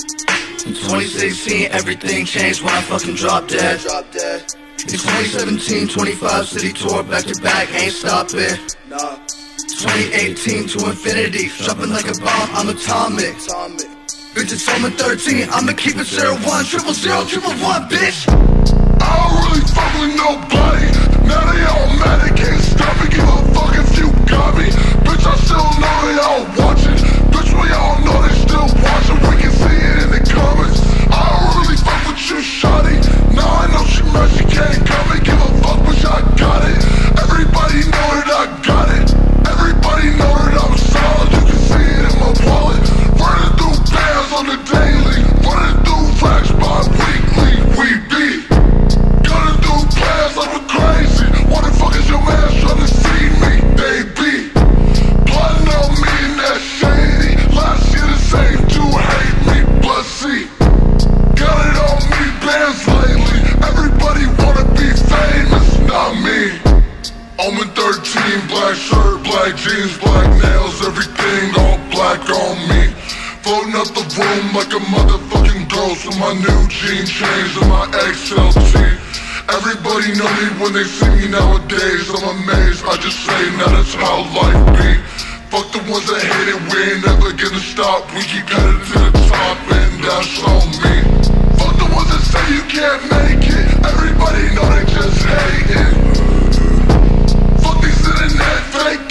In 2016, everything changed when I fucking dropped dead. In 2017, 25 city tour, back to back, ain't stopping. 2018 to infinity, dropping like a bomb, I'm atomic. Bitch, it's home in 13, I'ma keep it 01, 000, 111, bitch. I don't really fuck with nobody. Now they all mad, they can't stop me. Give a fuck if you got me. Bitch, I still know they all watching. Bitch, we all know they still watching. We can see it in the comments. I don't really fuck with you, shawty. Now I know she mad, she can't come and give a fuck, but I got it. Everybody know that I got it. Everybody know that I'm solid. You can see it in my wallet. Running through bands on the daily. Running through racks by weekly. We be gunning through plans like we're crazy. What the fuck is your man trying to see me? They be plotting on me and that shady. Last year the same dude hate me, but see, got it on me bands lately. Everybody wanna be famous, not me. I'm in 13, black shirt, black jeans, black nails, everything all black on me. Floating up the room like a motherfucking ghost with my new jean chains and my XLT. Everybody know me when they see me nowadays, I'm amazed, I just say now that's how life be. Fuck the ones that hate it, we ain't never gonna stop. We keep headed to the top and that's on me. Fuck the ones that say you can't make it, everybody know they just hating. Fuck these internet fake